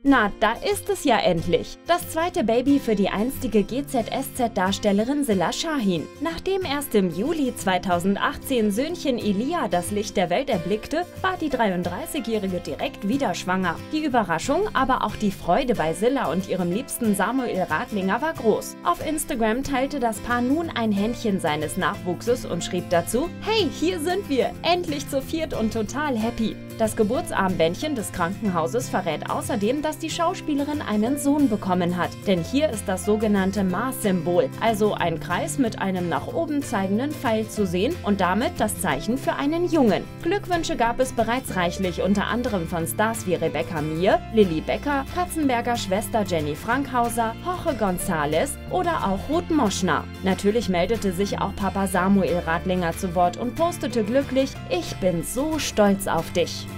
Na, da ist es ja endlich. Das zweite Baby für die einstige GZSZ-Darstellerin Silla Şahin. Nachdem erst im Juli 2018 Söhnchen Elia das Licht der Welt erblickte, war die 33-Jährige direkt wieder schwanger. Die Überraschung, aber auch die Freude bei Silla und ihrem Liebsten Samuel Radlinger war groß. Auf Instagram teilte das Paar nun ein Händchen seines Nachwuchses und schrieb dazu: „Hey, hier sind wir, endlich zu viert und total happy." Das Geburtsarmbändchen des Krankenhauses verrät außerdem, dass die Schauspielerin einen Sohn bekommen hat. Denn hier ist das sogenannte Mars-Symbol, also ein Kreis mit einem nach oben zeigenden Pfeil zu sehen und damit das Zeichen für einen Jungen. Glückwünsche gab es bereits reichlich, unter anderem von Stars wie Rebecca Mir, Lilly Becker, Katzenberger Schwester Jenny Frankhauser, Jorge González oder auch Ruth Moschner. Natürlich meldete sich auch Papa Samuel Radlinger zu Wort und postete glücklich: „Ich bin so stolz auf dich."